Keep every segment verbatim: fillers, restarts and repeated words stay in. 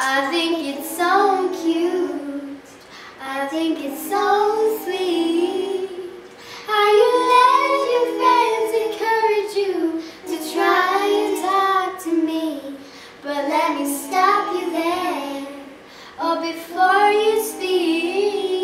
I think it's so cute. I think it's so sweet. How you let your friends encourage you to try and talk to me. But let me stop you there, or before you speak.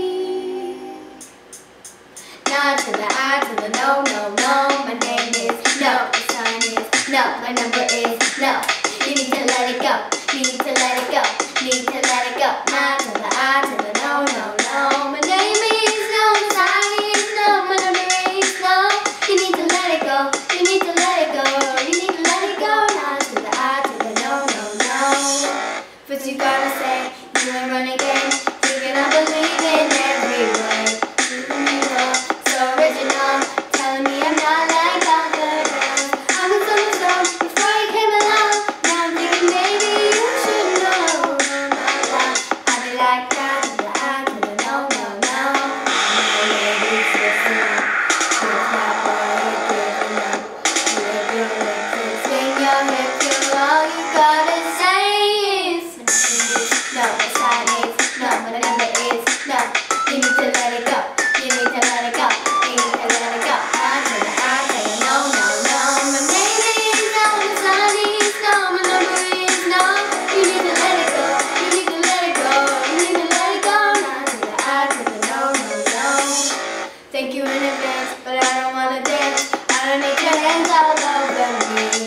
No to the I to the no, no, no. My name is no, my sign is no, my number is no. You need to let it go, you need to let it go, need to let it go. No to the I to the no, no, no. My name is no, my sign is no, my number is no. You need to let it go, you need to let it go, you need to let it go. No to the I to the no, no, no. First you gotta say you ain't running game, thinking I believe in every way. So original, telling me I'm not like other girls. I was on the zone before you came along. Now I'm thinking maybe you should know. No, no, no. I be like that to the I to the no, no, no. My lady's listening. It's not what you're giving up. Live your lips and swing your hips. You're all you gotta say is no, my sign is no, my number is no. You need to let it go. You need to let it go. You need to let it go. I to the I to the no, no, no. My name is no, my sign is no, my number is no. You need to let it go. You need to let it go. You need to let it go. Now to the I to the no, no, no. Thank you in advance, but I don't wanna dance. I don't need your hands all over me.